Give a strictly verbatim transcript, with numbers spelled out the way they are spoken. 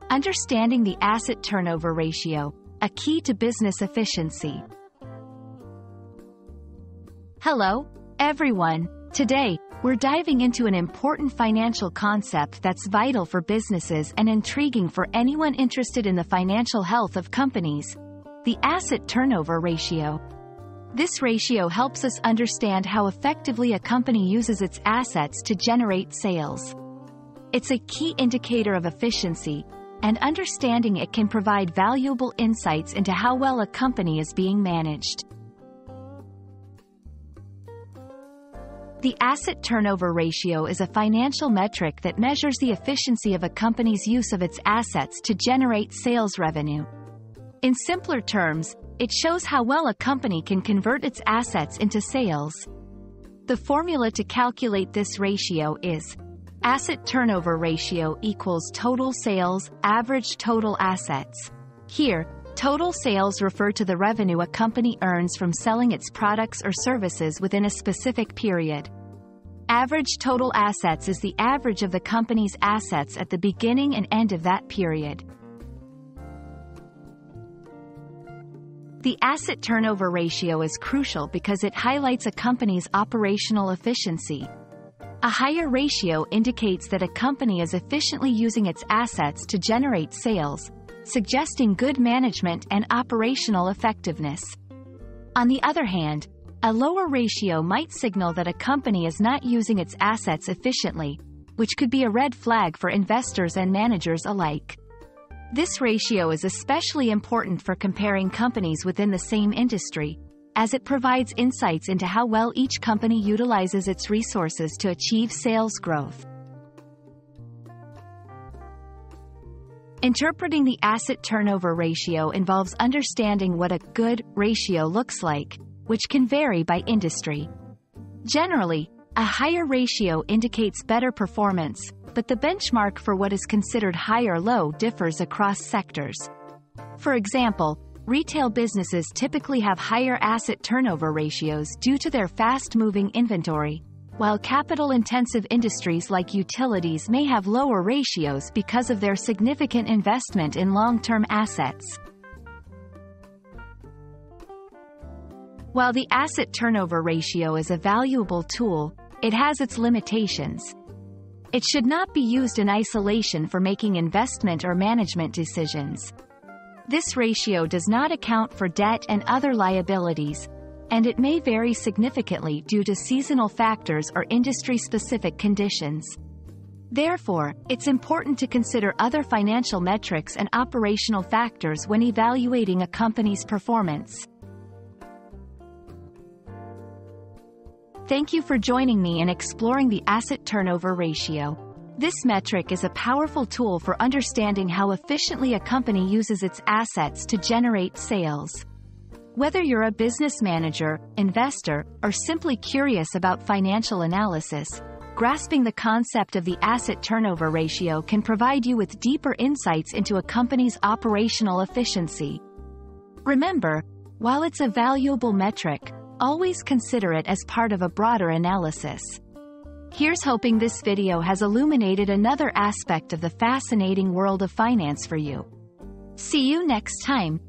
Understanding the asset turnover ratio, a key to business efficiency. Hello, everyone. Today, we're diving into an important financial concept that's vital for businesses and intriguing for anyone interested in the financial health of companies: the asset turnover ratio. This ratio helps us understand how effectively a company uses its assets to generate sales. It's a key indicator of efficiency, and understanding it can provide valuable insights into how well a company is being managed. The asset turnover ratio is a financial metric that measures the efficiency of a company's use of its assets to generate sales revenue. In simpler terms, it shows how well a company can convert its assets into sales. The formula to calculate this ratio is asset turnover ratio equals total sales, average total assets. Here, total sales refer to the revenue a company earns from selling its products or services within a specific period. Average total assets is the average of the company's assets at the beginning and end of that period. The asset turnover ratio is crucial because it highlights a company's operational efficiency. A higher ratio indicates that a company is efficiently using its assets to generate sales, suggesting good management and operational effectiveness. On the other hand, a lower ratio might signal that a company is not using its assets efficiently, which could be a red flag for investors and managers alike. This ratio is especially important for comparing companies within the same industry, as it provides insights into how well each company utilizes its resources to achieve sales growth. Interpreting the asset turnover ratio involves understanding what a good ratio looks like, which can vary by industry. Generally, a higher ratio indicates better performance, but the benchmark for what is considered high or low differs across sectors. For example, retail businesses typically have higher asset turnover ratios due to their fast-moving inventory, while capital-intensive industries like utilities may have lower ratios because of their significant investment in long-term assets. While the asset turnover ratio is a valuable tool, it has its limitations. It should not be used in isolation for making investment or management decisions. This ratio does not account for debt and other liabilities, and it may vary significantly due to seasonal factors or industry-specific conditions. Therefore, it's important to consider other financial metrics and operational factors when evaluating a company's performance. Thank you for joining me in exploring the asset turnover ratio. This metric is a powerful tool for understanding how efficiently a company uses its assets to generate sales. Whether you're a business manager, investor, or simply curious about financial analysis, grasping the concept of the asset turnover ratio can provide you with deeper insights into a company's operational efficiency. Remember, while it's a valuable metric, always consider it as part of a broader analysis. Here's hoping this video has illuminated another aspect of the fascinating world of finance for you. See you next time.